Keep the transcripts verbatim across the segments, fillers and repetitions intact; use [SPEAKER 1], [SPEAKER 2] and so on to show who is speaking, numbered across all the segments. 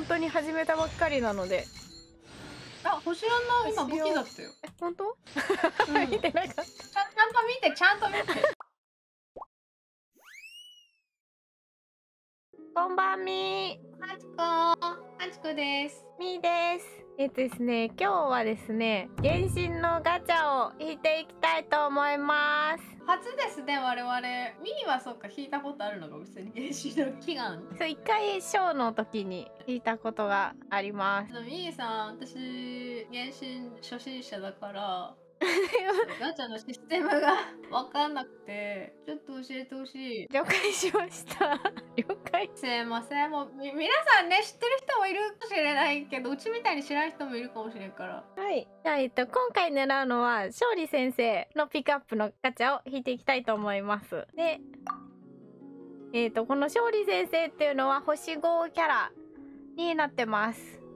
[SPEAKER 1] 本当に始めたばっかりなので。
[SPEAKER 2] あ、星よんの今武器だったよ。
[SPEAKER 1] え、本当？
[SPEAKER 2] うん、
[SPEAKER 1] 見てなかった。ち
[SPEAKER 2] ゃんと見て、ちゃんと見て。
[SPEAKER 1] こんばんみ
[SPEAKER 2] ー。はちこ、はちこです。
[SPEAKER 1] みーです。えっとですね、今日はですね、原神のガチャを引いていきたいと思います。
[SPEAKER 2] 初ですね、我々。ミーはそっか、引いたことあるのが別に原神の祈願。
[SPEAKER 1] そう、一回ショーの時に引いたことがあります。
[SPEAKER 2] ミーさん、私、原神初心者だから、ガチャのシステムが分かんなくて、ちょっと教えてほしい。
[SPEAKER 1] 了解しました。了解。
[SPEAKER 2] すいません。もうみ皆さんね、知ってる人もいるかもしれないけど、うちみたいに知らない人もいるかもしれんから。
[SPEAKER 1] はい。じゃあ、えっと、今回狙うのは、勝利先生のピックアップのガチャを引いていきたいと思います。で、えっと、この勝利先生っていうのは星ごキャラになってます。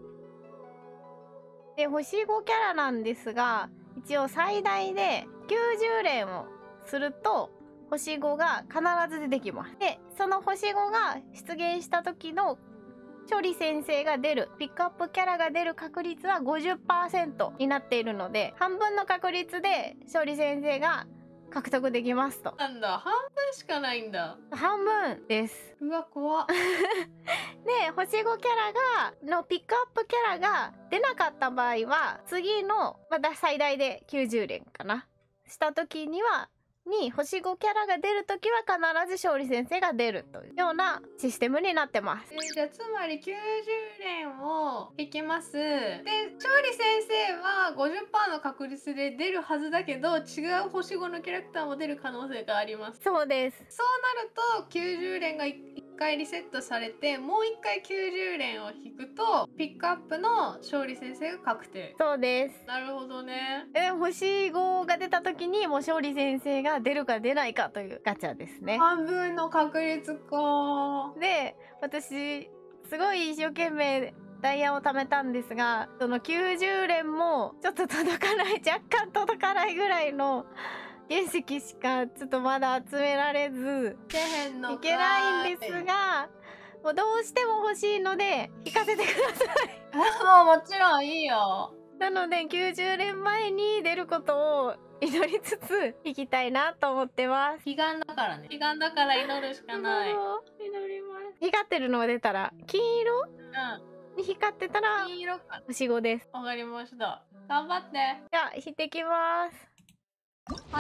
[SPEAKER 1] で、星ごキャラなんですが、一応最大できゅうじゅう連をすると星ごが必ず出てきます。で、その星ごが出現した時の勝利先生が出るピックアップキャラが出る確率は ごじゅっパーセント になっているので、半分の確率で勝利先生が獲得できますと。
[SPEAKER 2] なんだ、半分しかないんだ。
[SPEAKER 1] 半分です。
[SPEAKER 2] うわ、怖っ。
[SPEAKER 1] で、星ごキャラがのピックアップキャラが出なかった場合は、次のまた最大できゅうじゅう連かなした時にはに星ごキャラが出るときは必ず勝利先生が出るというようなシステムになってます。
[SPEAKER 2] えー、じゃあつまりきゅうじゅう連を引きます。で、勝利先生は ごじゅっパーセント の確率で出るはずだけど、違う星ごのキャラクターも出る可能性があります。
[SPEAKER 1] そうです。
[SPEAKER 2] そうなるときゅうじゅう連がいっかいリセットされて、もういっかいきゅうじゅう連を引くとピックアップの勝利先生が確定。
[SPEAKER 1] そうです。
[SPEAKER 2] なるほどね。
[SPEAKER 1] で、星ごが出た時にもう勝利先生が出るか出ないかというガチャですね。
[SPEAKER 2] 半分の確率か。
[SPEAKER 1] で、私すごい一生懸命ダイヤを貯めたんですが、そのきゅうじゅう連もちょっと届かない、若干届かないぐらいの原石しかちょっとまだ集められず
[SPEAKER 2] 出へんの
[SPEAKER 1] いけないんですが、もうどうしても欲しいので引かせてください。
[SPEAKER 2] もうもちろんいいよ。
[SPEAKER 1] なのできゅうじゅう連前に出ることを祈りつつ引きたいなと思ってます。
[SPEAKER 2] 悲願だからね。悲願だから祈るしかない。
[SPEAKER 1] 祈ります。光ってるのが出たら金色
[SPEAKER 2] うん。
[SPEAKER 1] に光ってたら
[SPEAKER 2] 金色か。
[SPEAKER 1] 星ごです。
[SPEAKER 2] わかりました。頑張って。
[SPEAKER 1] じゃあ引いてきます。
[SPEAKER 2] はい。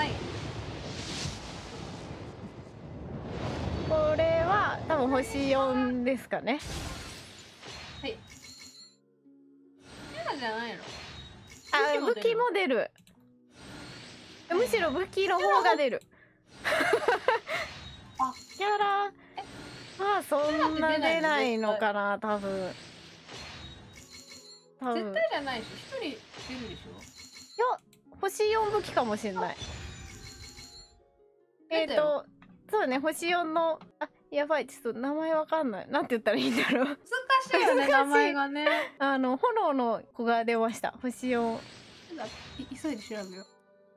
[SPEAKER 1] これは多分星よんですかね。
[SPEAKER 2] はい。キャラじゃないの？
[SPEAKER 1] あ、武器も出る。むしろ武器の方が出る。
[SPEAKER 2] あ、
[SPEAKER 1] キャラまあそんな出ないのかな、多分。多分
[SPEAKER 2] 絶対じゃないでしょ。一人出るでしょ。
[SPEAKER 1] いや、星よん武器かもしれない。えっとそうね、星よんの、あ、やばい、ちょっと名前わかんない。なんて言ったらいいんだろう。
[SPEAKER 2] 難しいよね、名前がね。
[SPEAKER 1] あの炎の子が出ました。星よん。
[SPEAKER 2] 急いで調べよう。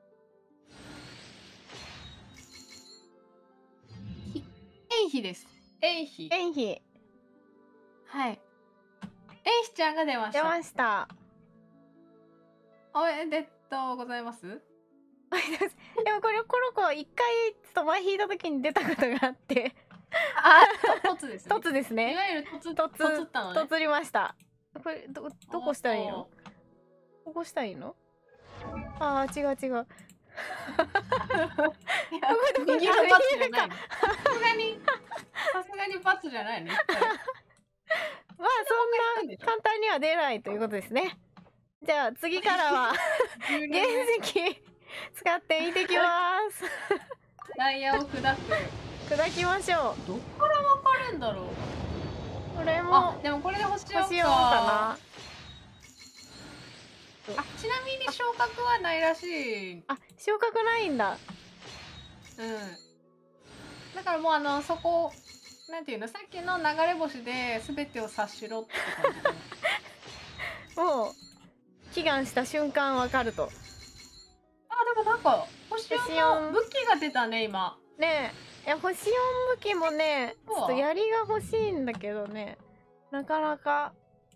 [SPEAKER 2] エンヒです。エンヒ。
[SPEAKER 1] エンヒ。
[SPEAKER 2] はい。エンヒちゃんが出ました。
[SPEAKER 1] 出ました。
[SPEAKER 2] おめでとうございます。
[SPEAKER 1] でもこれコロコ一回ちょっと前引いた時に出たことがあって。
[SPEAKER 2] あ、突ですね。
[SPEAKER 1] 突ですね。
[SPEAKER 2] いわゆる突
[SPEAKER 1] 突
[SPEAKER 2] 突ったのね。
[SPEAKER 1] 突りました。これどどこしたらいいの？ここしたらいいの？ああ、違う違う。
[SPEAKER 2] 右のバツじゃないの。さすがにさすがにバツじゃないの。まあ
[SPEAKER 1] そんな簡単には出ないということですね。じゃあ次からは原石使って引いてきます。
[SPEAKER 2] ダイヤを砕く。
[SPEAKER 1] 砕きましょ
[SPEAKER 2] う。どっからわかるんだろう。
[SPEAKER 1] これも
[SPEAKER 2] でもこれで星よんか
[SPEAKER 1] な。
[SPEAKER 2] あ、ちなみに昇格はないらしい。
[SPEAKER 1] あ、昇格ないんだ。
[SPEAKER 2] うん。だからもうあのそこなんていうの、さっきの流れ星で全てを察しろって感じ。
[SPEAKER 1] もう祈願した瞬間わかると。
[SPEAKER 2] あ、でもなんか星よんの武器が出たね今。
[SPEAKER 1] ねえ、いや星よん武器もね、ちょっと槍が欲しいんだけどね、なかなか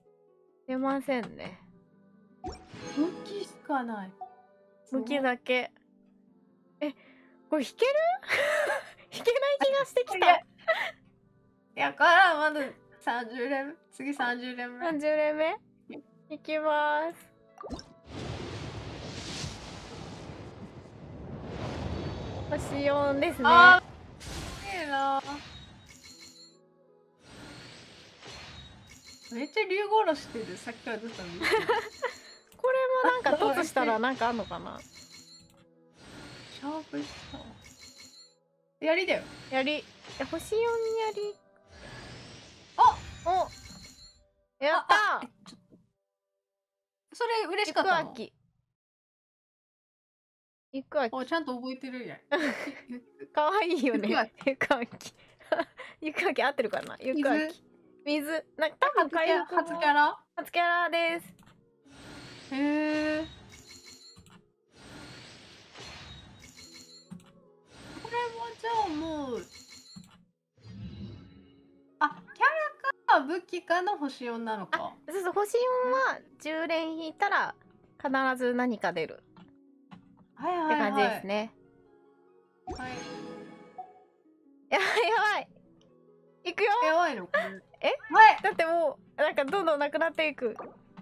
[SPEAKER 1] 出ませんね。
[SPEAKER 2] 武器しかない。
[SPEAKER 1] 武器だけ。え、これ引ける引けない気がしてきた。
[SPEAKER 2] やからまださんじゅう連目。次さんじゅう連目。
[SPEAKER 1] さんじゅう連目いきます。星よんですね。
[SPEAKER 2] あー、すげえな。めっちゃ竜殺してる。さっきからずっと見てる。
[SPEAKER 1] これもなんか突したらなんかあんのかな。
[SPEAKER 2] シャープしたやりだよ。
[SPEAKER 1] やり。え、星よんやり。
[SPEAKER 2] あ
[SPEAKER 1] おやったー。
[SPEAKER 2] それ嬉しかったの。
[SPEAKER 1] 行く秋。行く秋。
[SPEAKER 2] お、ちゃんと覚えてるやん。
[SPEAKER 1] かわいいよね。
[SPEAKER 2] 行く秋。
[SPEAKER 1] 行く秋合ってるかな。行く秋。水。なんか多分
[SPEAKER 2] 回復初キャラ？
[SPEAKER 1] 初キャラです。
[SPEAKER 2] へえ。これもじゃあもう。あ、キャラか武器かの星よんなのか。
[SPEAKER 1] そうそう、星よんはじゅう連引いたら必ず何か出る。
[SPEAKER 2] はいはいはい。
[SPEAKER 1] って感じですね。
[SPEAKER 2] はい。
[SPEAKER 1] やばいやばい。いくよ。
[SPEAKER 2] やばいの？
[SPEAKER 1] え？
[SPEAKER 2] はい。
[SPEAKER 1] だってもうなんかどんどんなくなっていく。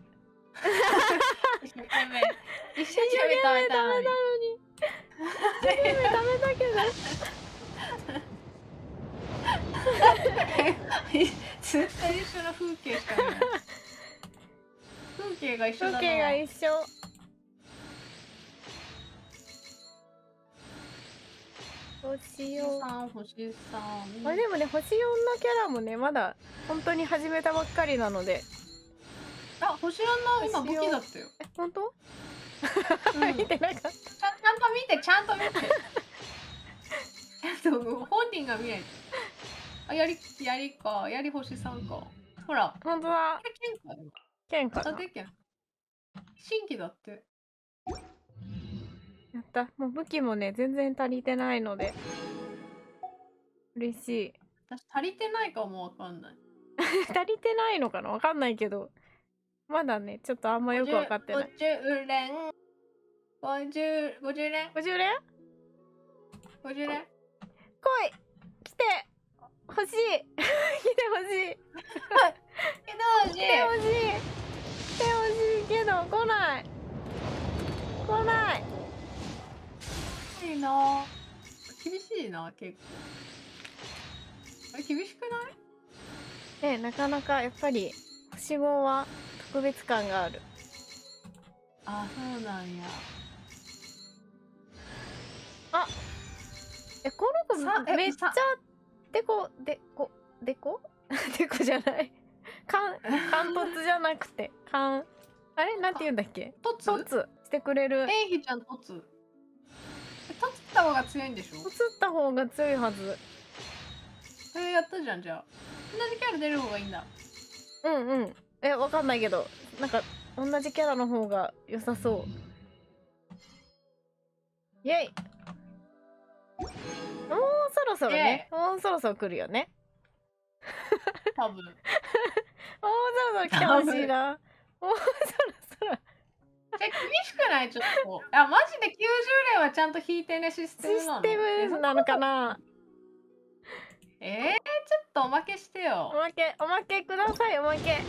[SPEAKER 2] 一生懸命。一生懸命食べたのに。
[SPEAKER 1] 一生懸命食べたけど。
[SPEAKER 2] 絶対一緒の風景しか見ない。風景が一緒だな。
[SPEAKER 1] 風景が一緒。星よん。
[SPEAKER 2] 星さん。
[SPEAKER 1] あ、でもね、星よんのキャラもね、まだ本当に始めたばっかりなので。
[SPEAKER 2] あ、星よんの今武器だったよ。
[SPEAKER 1] え、本当？
[SPEAKER 2] うん、
[SPEAKER 1] 見てなかった。ち
[SPEAKER 2] ゃんと見て、ちゃんと見て。ちゃんと本人が見ない。あ、やり、やりか、やり星さんか。ほら。
[SPEAKER 1] 本当だ。
[SPEAKER 2] これ剣か。
[SPEAKER 1] 剣かな。
[SPEAKER 2] あ、でけん。新規だって。
[SPEAKER 1] やった。もう武器もね、全然足りてないので。嬉しい。
[SPEAKER 2] 私足りてないかもわかんない。
[SPEAKER 1] 足りてないのかなわかんないけど。まだね、ちょっとあんまよくわかってない。
[SPEAKER 2] ごじゅう連。ごじゅう、ごじゅう連。
[SPEAKER 1] ごじゅう連？
[SPEAKER 2] ごじゅう連。
[SPEAKER 1] 来い！来て！欲しい！来て欲しい！
[SPEAKER 2] けど、
[SPEAKER 1] 来て欲しい！来て欲しいけど、来ない！来ない！
[SPEAKER 2] いいな。厳しいな、結構。あれ、厳しくない？
[SPEAKER 1] ね、なかなかやっぱり星ごは特別感がある。
[SPEAKER 2] あ、そうなんや。
[SPEAKER 1] あ、え、この子めっちゃでこでこでこでこじゃない。かん貫突じゃなくてかんあれなんて言うんだっけ？
[SPEAKER 2] とつ？
[SPEAKER 1] とつしてくれる。
[SPEAKER 2] えいひちゃんとつ。とつった方が強いんでしょ？
[SPEAKER 1] とつった方が強いはず。
[SPEAKER 2] それやったじゃん、じゃあ。同じキャラ出る方がいいんだ。
[SPEAKER 1] うんうん。え、わかんないけど、なんか同じキャラの方が良さそう。イェイ。もうそろそろね。もうそろそろ来るよね。
[SPEAKER 2] 多分。
[SPEAKER 1] もうそろそろ来てほしいな。もうそろそろ。
[SPEAKER 2] え、厳しくない？ちょっと。あ、マジできゅうじゅう連はちゃんと引いてねシステムなの？
[SPEAKER 1] システムなのかな。
[SPEAKER 2] えー、ちょっとおまけしてよ。
[SPEAKER 1] おまけ、おまけください、おまけ。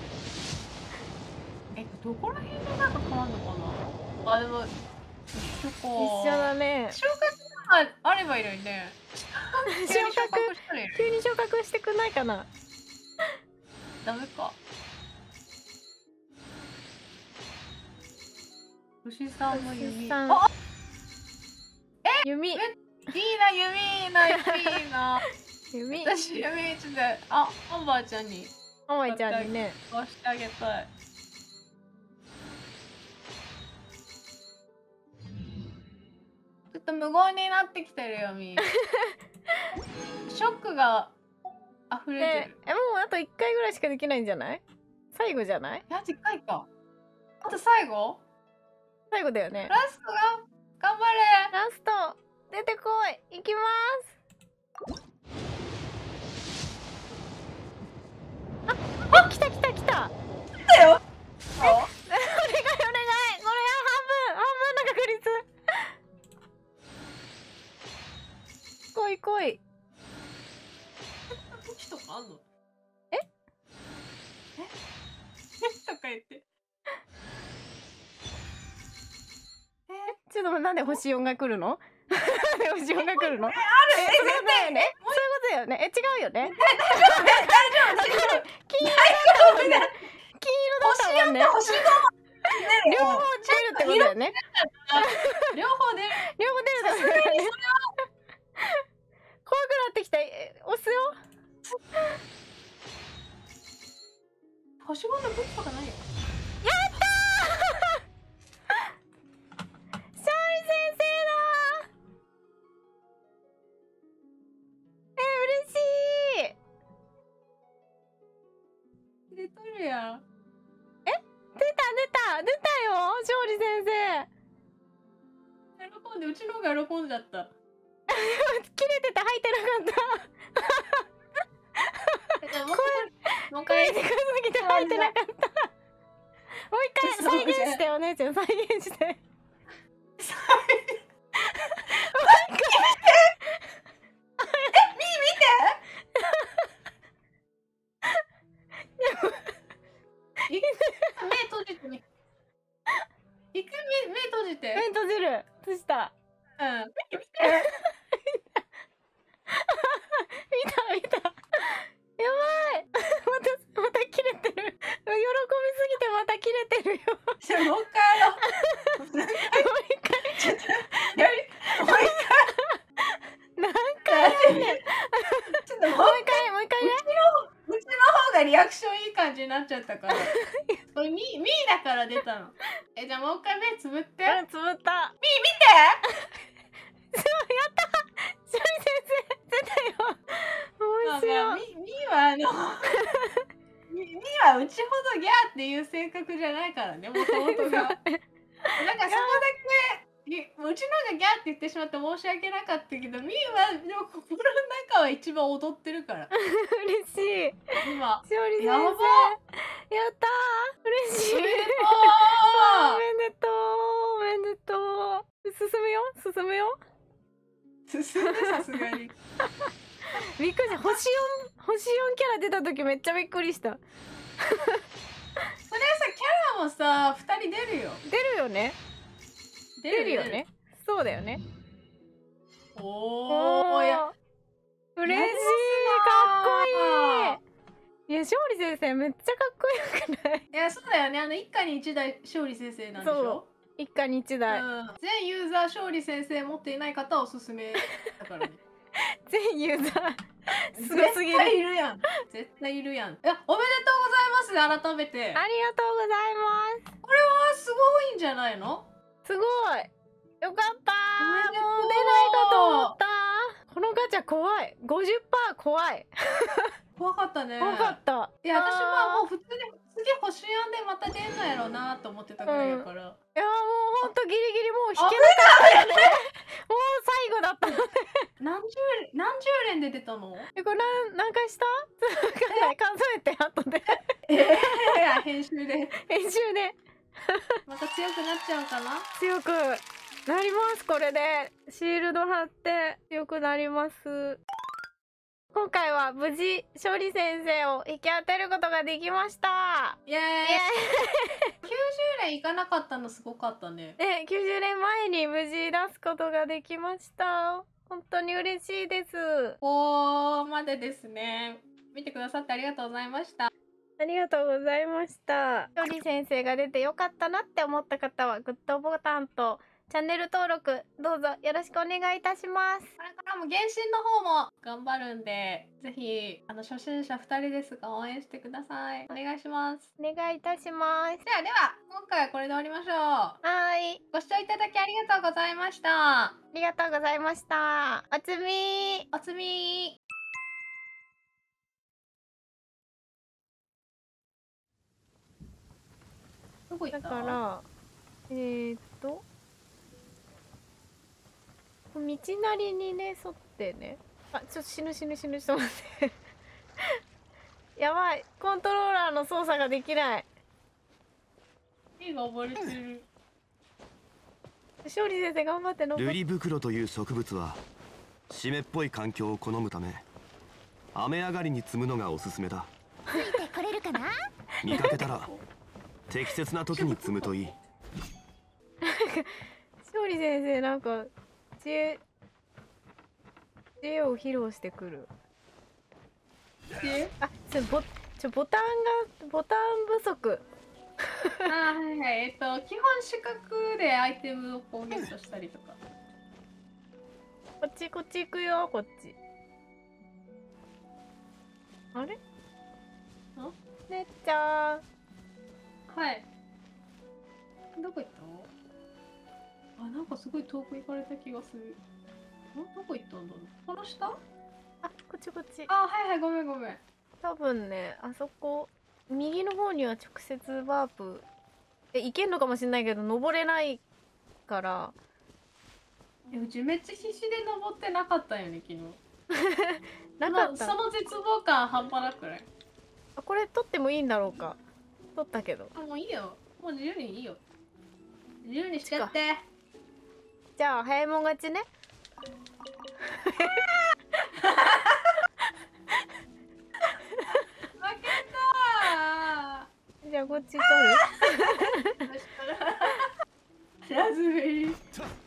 [SPEAKER 2] え、どこら辺でなんか変わんのかな。あ、でも一緒か。
[SPEAKER 1] 一緒だね。
[SPEAKER 2] 昇格があればいいのにね。
[SPEAKER 1] 昇格急に昇格してくんないかな。
[SPEAKER 2] ダメか。牛さんの弓。あ、
[SPEAKER 1] え、弓。いい
[SPEAKER 2] な弓、いいな弓、いいな。
[SPEAKER 1] 弓。
[SPEAKER 2] 私弓ちょっとあ、アンバーちゃんに。
[SPEAKER 1] アンバーちゃんにね。
[SPEAKER 2] 押してあげたい。ちょっと無言になってきてるよみ。ショックが溢れてる。
[SPEAKER 1] え、もうあといっかいぐらいしかできないんじゃない？最後じゃない？
[SPEAKER 2] いや、いっかいか。あと最後？
[SPEAKER 1] 最後だよね。
[SPEAKER 2] ラストが頑張れ。
[SPEAKER 1] ラスト出てこい。行きます。あ、あ、来た来た来た。
[SPEAKER 2] 来たよ。
[SPEAKER 1] ょっと待って、なんで星よんが来るの？なんで星よんが来るの？
[SPEAKER 2] ある
[SPEAKER 1] え、
[SPEAKER 2] え
[SPEAKER 1] そういうことだよね。
[SPEAKER 2] え
[SPEAKER 1] そういうことだよね。え、違うよね。
[SPEAKER 2] 大丈夫大丈夫
[SPEAKER 1] 金色だったもんね。金色だった
[SPEAKER 2] 星よん
[SPEAKER 1] もんね。
[SPEAKER 2] と星ご
[SPEAKER 1] 両方出るってことだよね。
[SPEAKER 2] 両方出る。
[SPEAKER 1] 両方出るってことだよね。怖くなってきた。え押すよ。
[SPEAKER 2] 星ごの武器とかないよ。
[SPEAKER 1] やったー勝利先生だー。え、嬉しい。
[SPEAKER 2] 出とるやん。
[SPEAKER 1] え、出た出た出たよ、勝利先生。
[SPEAKER 2] 喜んで、うちの方が喜んじゃった。
[SPEAKER 1] 切れてて入ってなかった。
[SPEAKER 2] もう一回、
[SPEAKER 1] 声でかすぎて入ってなかった。もう一回再現して、お姉ちゃん再現して。もう一
[SPEAKER 2] 回。目閉じてみ。一回目目閉じて。
[SPEAKER 1] 目閉じる。閉じた。
[SPEAKER 2] うん。見て。
[SPEAKER 1] 見た見た。やばい。またまた切れてる。喜びすぎてまた切れてるよ。
[SPEAKER 2] じゃあもう一回やろう。
[SPEAKER 1] もう一回。
[SPEAKER 2] ちょっとやり。もう一回。
[SPEAKER 1] 何回やんねん。
[SPEAKER 2] ちょっともう
[SPEAKER 1] もう一回もう一回ね。
[SPEAKER 2] うちの方がリアクションいい感じになっちゃったから。これミミーだから出たの。え、じゃあもう一回目つぶって。
[SPEAKER 1] うん、つぶった。
[SPEAKER 2] ミー見て。
[SPEAKER 1] すごい、やった。勝利先生出たよ。面白い。
[SPEAKER 2] まあまあ、ミミーはあのミミーはうちほどギャーっていう性格じゃないからね、もともとが。なんかそこだけ、いうちの方がギャーって言ってしまって申し訳なかったけど、ミーはでも心の中は一番踊ってるから。
[SPEAKER 1] 嬉しい。
[SPEAKER 2] 今。
[SPEAKER 1] 勝利先生。
[SPEAKER 2] やば。
[SPEAKER 1] やったー。嬉しい。
[SPEAKER 2] おめでと
[SPEAKER 1] おめでとう。おめでとう。進むよ。進むよ。
[SPEAKER 2] う。進んでさすがに。
[SPEAKER 1] びっくりした。星よん、星よんキャラ出た時めっちゃびっくりした。
[SPEAKER 2] それはさ、キャラもさ、二人出るよ。
[SPEAKER 1] 出るよね。
[SPEAKER 2] 出
[SPEAKER 1] 出るよね。そうだよね。
[SPEAKER 2] おお、や、
[SPEAKER 1] 嬉しい。かっこいい。いや、勝利先生めっちゃかっこよくない？
[SPEAKER 2] いや、そうだよね。あの一家に一台勝利先生なんでしょ。
[SPEAKER 1] 一家に一台。
[SPEAKER 2] うん、全ユーザー勝利先生持っていない方はおすすめだからね。
[SPEAKER 1] 全ユーザーすごすぎる。
[SPEAKER 2] 絶対いるやん。絶対いるやん。いや、おめでとうございます。改めて。
[SPEAKER 1] ありがとうございます。
[SPEAKER 2] これはすごいんじゃないの？
[SPEAKER 1] すごい。よかったー。
[SPEAKER 2] おめでとう。
[SPEAKER 1] もう出ないかと思ったー。このガチャ怖い。ごじゅっパーセント 怖い。
[SPEAKER 2] 怖かったね。
[SPEAKER 1] 怖かった。
[SPEAKER 2] いや、私はもう普通に次星よんでまた出んのやろうなと思ってたぐらいやから。
[SPEAKER 1] いやもうほんとギリギリもう引けなかったよね。もう最後だったので。
[SPEAKER 2] 何十何十連で出たの？
[SPEAKER 1] え、これ何何回した？わかんない。数えて後で。
[SPEAKER 2] えー、編集で
[SPEAKER 1] 編集で
[SPEAKER 2] また強くなっちゃうかな。
[SPEAKER 1] 強くなります。これでシールド貼って強くなります。今回は無事勝利先生を引き当てることができました。
[SPEAKER 2] イエーイ。きゅうじゅう連いかなかったのすごかったね。
[SPEAKER 1] ね、きゅうじゅう連前に無事出すことができました。本当に嬉しいです。
[SPEAKER 2] ここまでですね。見てくださってありがとうございました。
[SPEAKER 1] ありがとうございました。勝利先生が出てよかったなって思った方はグッドボタンとチャンネル登録どうぞよろしくお願いいたします。
[SPEAKER 2] これからも原神の方も頑張るんで、ぜひあの初心者ふたりですが応援してください。お願いします。
[SPEAKER 1] お願いいたします。
[SPEAKER 2] ではでは今回はこれで終わりましょう。
[SPEAKER 1] はーい。
[SPEAKER 2] ご視聴いただきありがとうございました。
[SPEAKER 1] ありがとうございました。おつみー。
[SPEAKER 2] おつみー。どこ行った？
[SPEAKER 1] だからえー、っと道なりにね沿ってね、あ、ちょっと死ぬ死ぬ死ぬ、ちょっと待ってやばい、コントローラーの操作ができない。
[SPEAKER 2] 手が溺れてる。
[SPEAKER 1] 勝利先生頑張って登って。
[SPEAKER 3] ルリブクロという植物は湿っぽい環境を好むため雨上がりに摘むのがおすすめだ。
[SPEAKER 4] ついてこれるかな？
[SPEAKER 3] 見かけたら適切な時に摘むといい。
[SPEAKER 1] 勝勝利先生なんか知恵知恵を披露してくる。
[SPEAKER 2] で
[SPEAKER 1] あ、ちょボちょボタンがボタン不足。
[SPEAKER 2] あーはいはい。えっと基本四角でアイテムをこうゲットしたりとか。
[SPEAKER 1] こっちこっち行くよ、こっち。あれ？
[SPEAKER 2] あ？
[SPEAKER 1] ねっちゃん。
[SPEAKER 2] はい。どこ行ったあ、なんかすごい遠く行かれた気がする。んどこ行ったんだろうこの下
[SPEAKER 1] あ、こっちこっち。
[SPEAKER 2] あ、はいはい、ごめんごめん。
[SPEAKER 1] 多分ね、あそこ右の方には直接ワープえ行けんのかもしれないけど登れないから。
[SPEAKER 2] え、うちめっちゃ必死で登ってなかったよね、昨日。
[SPEAKER 1] なかった。
[SPEAKER 2] その絶望感半端なくない？
[SPEAKER 1] あ、これ取ってもいいんだろうか。取ったけど。
[SPEAKER 2] あ、もういいよ。もう自由にいいよ。自由にしちゃって。
[SPEAKER 1] じゃあ早いもん勝ちね。
[SPEAKER 2] 負けたー。
[SPEAKER 1] じゃあこっち取る。
[SPEAKER 2] ラズベリー。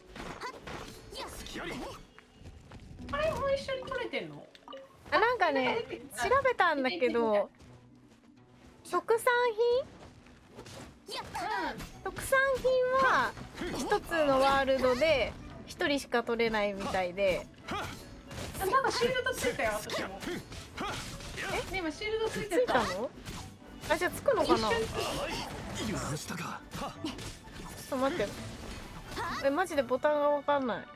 [SPEAKER 2] これも一緒に取れてんの？
[SPEAKER 1] あ、なんかね調べたんだけど特産品特産品は一つのワールドで一人しか取れないみたいで。
[SPEAKER 2] あ、なんかシールドついたよ、私も。え、ね、今シールドつい
[SPEAKER 1] つ
[SPEAKER 2] てた。
[SPEAKER 1] いたの？あ、じゃあつくのかな。ちょっ
[SPEAKER 3] 許したか。
[SPEAKER 1] と待って。え、マジでボタンがわかんない。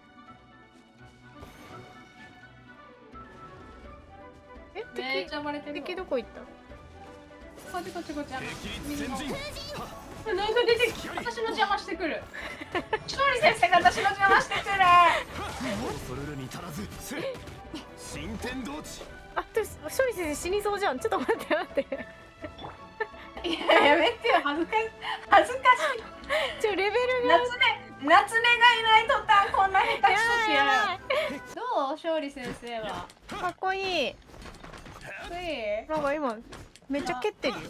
[SPEAKER 1] え、
[SPEAKER 2] めっちゃ暴れてるわ。
[SPEAKER 1] 敵どこ行った？
[SPEAKER 2] こっちこっちこっち。
[SPEAKER 3] 先陣。
[SPEAKER 2] なんか出てきて私の邪魔してくる。勝利先生が私の邪魔してくる。
[SPEAKER 3] 恐るるに足らず。新天道地。
[SPEAKER 1] あ、で勝利先生死にそうじゃん。ちょっと待って待って。
[SPEAKER 2] いや、やめてよ、恥ずかしい。恥ずかしい。
[SPEAKER 1] ちょレベルが。
[SPEAKER 2] 夏目、夏目がいない途端こんな下手くそしやる。どう勝利先生は。
[SPEAKER 1] かっこいい。
[SPEAKER 2] つい。
[SPEAKER 1] なんか今めっちゃ蹴ってるよ。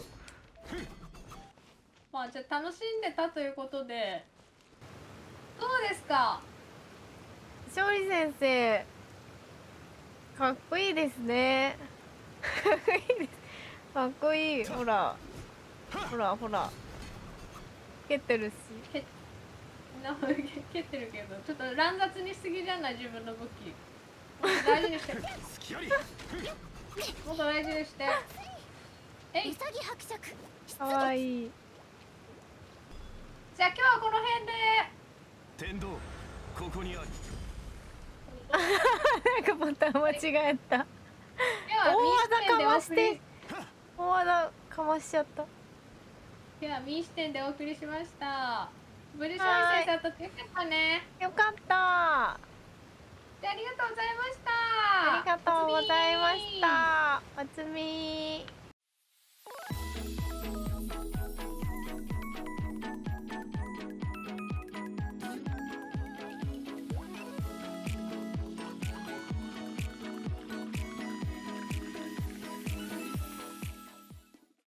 [SPEAKER 2] まあじゃあ楽しんでたということで。どうですか。
[SPEAKER 1] 勝利先生。かっこいいですね。かっこいいです。かっこいい。ほら。ほらほら。蹴ってるし。
[SPEAKER 2] けな蹴ってるけど、ちょっと乱雑にしすぎじゃない、自分の武器。大事にして。もっと大事にして。えい。
[SPEAKER 1] かわいい。
[SPEAKER 2] じゃあ今日はこの辺で。
[SPEAKER 3] 天道、ここにあり。
[SPEAKER 1] なんかボタン間違えた。
[SPEAKER 2] 大
[SPEAKER 1] 大技かまして大技かましちゃった。
[SPEAKER 2] では民視点でお送りしました。無事勝利先生とってよかったね。
[SPEAKER 1] よかった。
[SPEAKER 2] じゃあありがとうございました。
[SPEAKER 1] ありがとうございました。おつみー。